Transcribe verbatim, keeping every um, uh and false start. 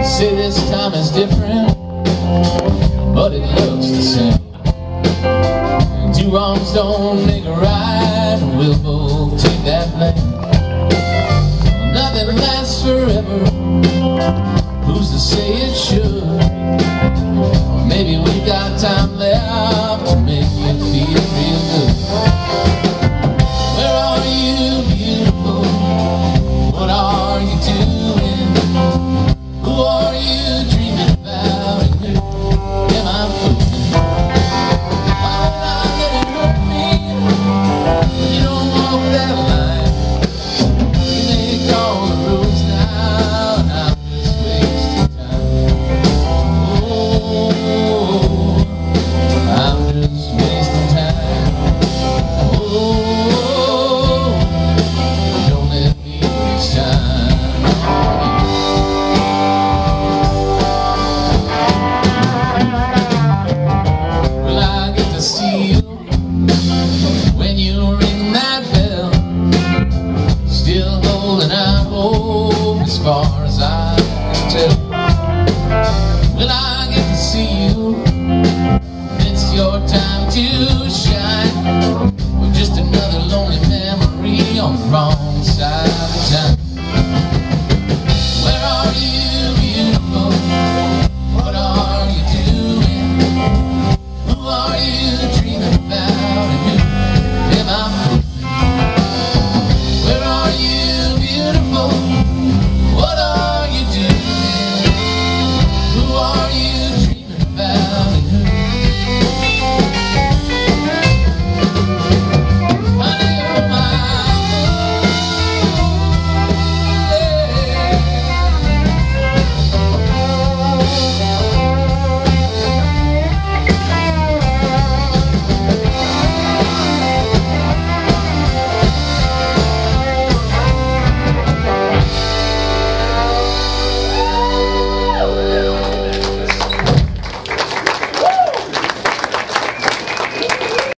Say this time is different, but it looks the same. Two wrongs don't make a right, and we'll both take that blame. Nothing lasts forever, who's to say it should? Maybe we've got time